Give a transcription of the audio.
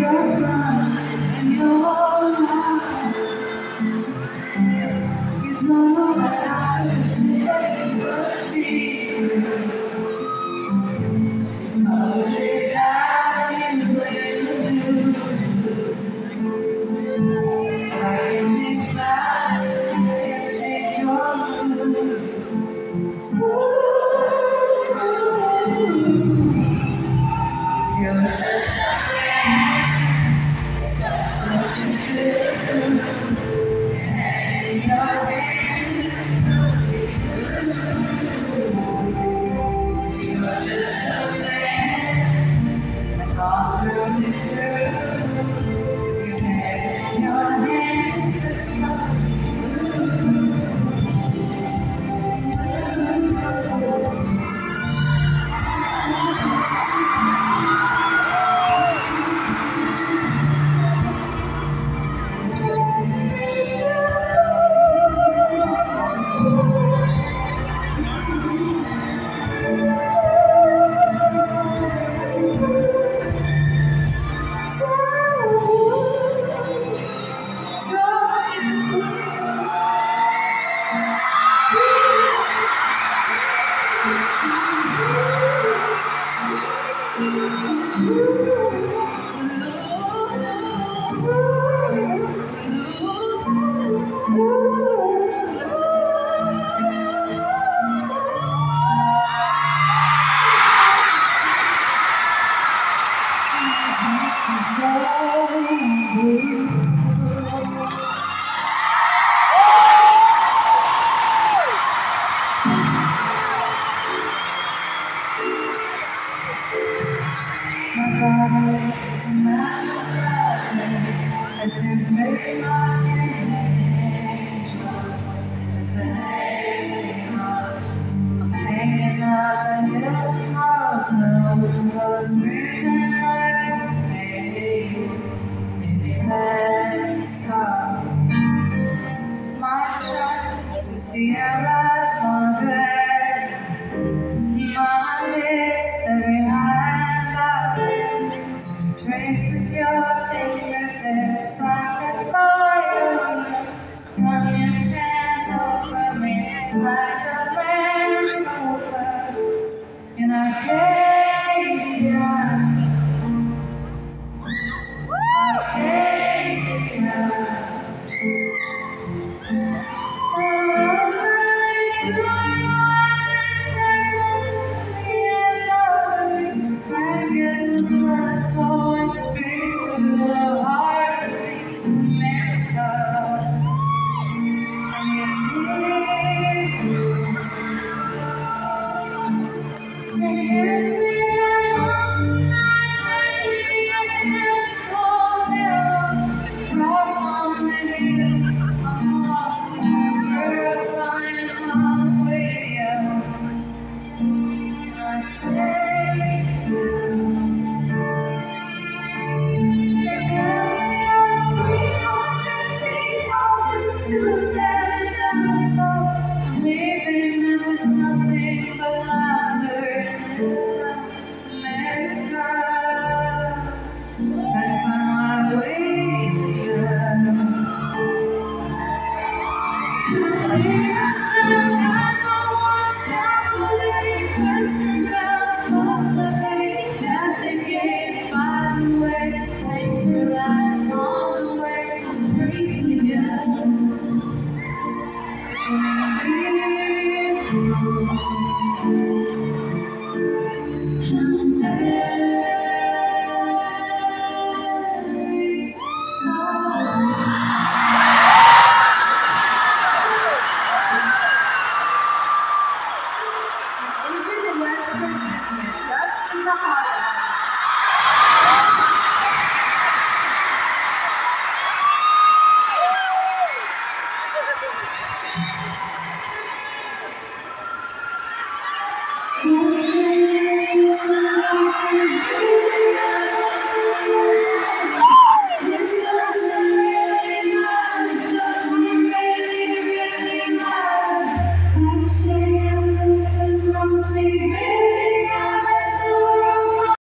you're from and you're not. You don't know what I should ever be. Because it's not in the way you do. I can't change that, I can't change your mood. You're just it's just what you do. And your hands is you're just a man, like all through and through. With your head in your hands, it's my body is a man as it's made like an angel with the halo. I'm hanging out the hill hotel window, screaming like, hey, maybe let's go. My choice is the air I breath, my lips every hand I live. Trace with your fingertips.